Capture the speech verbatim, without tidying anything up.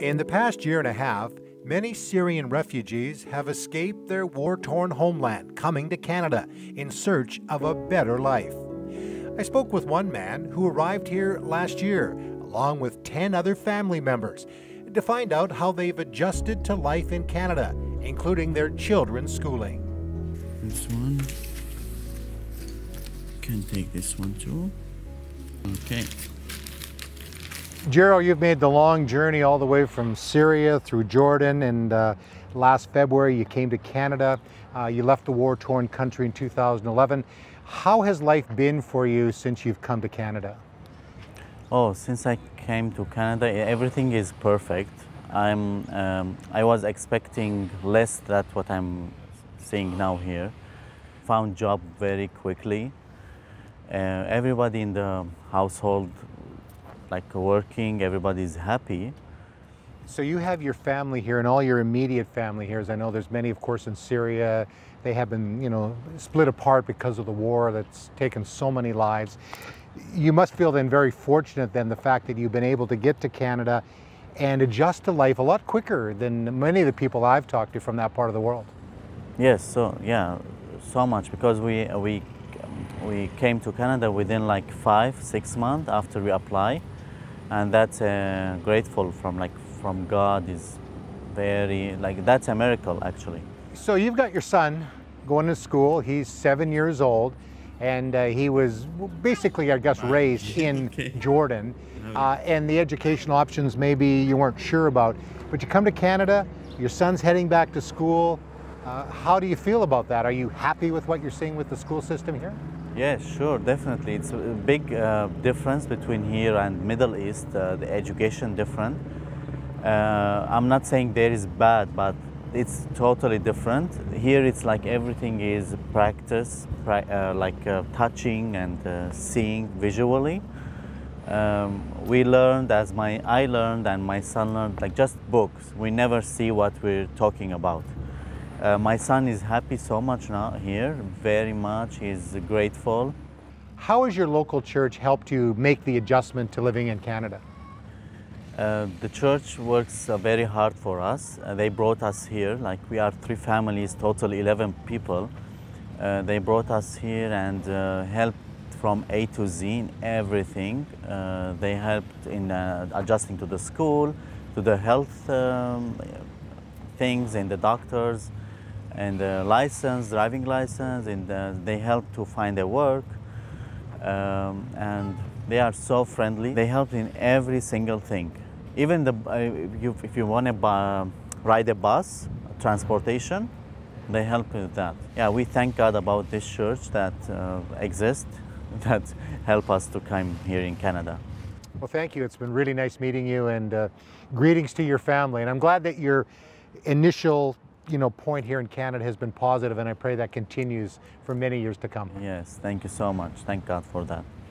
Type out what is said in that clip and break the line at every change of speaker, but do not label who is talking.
In the past year and a half, many Syrian refugees have escaped their war-torn homeland, coming to Canada in search of a better life. I spoke with one man who arrived here last year, along with ten other family members, to find out how they've adjusted to life in Canada, including their children's schooling.
This one. Can take this one too. Okay.
Jero, you've made the long journey all the way from Syria through Jordan, and uh, last February you came to Canada. Uh, you left the war-torn country in two thousand eleven. How has life been for you since you've come to Canada?
Oh, since I came to Canada, everything is perfect. I'm, um, I was expecting less than what I'm seeing now here. Found job very quickly. Uh, everybody in the household like working, everybody's happy.
So you have your family here and all your immediate family here, as I know there's many, of course, in Syria. They have been, you know, split apart because of the war that's taken so many lives. You must feel then very fortunate then the fact that you've been able to get to Canada and adjust to life a lot quicker than many of the people I've talked to from that part of the world.
Yes, so yeah, so much, because we we we came to Canada within like five, six months after we apply. And that's uh, grateful from like from God is very like that's a miracle actually.
So you've got your son going to school. He's seven years old, and uh, he was basically, I guess, raised in okay. Jordan. Uh, and the educational options maybe you weren't sure about, but you come to Canada. Your son's heading back to school. Uh, how do you feel about that? Are you happy with what you're seeing with the school system here?
Yes, sure, definitely. It's a big uh, difference between here and Middle East, uh, the education different. Uh, I'm not saying there is bad, but it's totally different. Here it's like everything is practice, pra uh, like uh, touching and uh, seeing visually. Um, we learned, as my I learned and my son learned, like just books. We never see what we're talking about. Uh, my son is happy so much now here, very much. He's grateful.
How has your local church helped you make the adjustment to living in Canada?
Uh, the church works uh, very hard for us. Uh, they brought us here, like we are three families, total eleven people. Uh, they brought us here and uh, helped from A to Z in everything. Uh, they helped in uh, adjusting to the school, to the health um, things and the doctors, and the license, driving license, and uh, they help to find a work. Um, and they are so friendly. They help in every single thing. Even the, uh, if you, if you want to uh, ride a bus, transportation, they help with that. Yeah, we thank God about this church that uh, exists, that help us to come here in Canada.
Well, thank you. It's been really nice meeting you, and uh, greetings to your family. And I'm glad that your initial you know, point here in Canada has been positive, and I pray that continues for many years to come.
Yes, thank you so much. Thank God for that.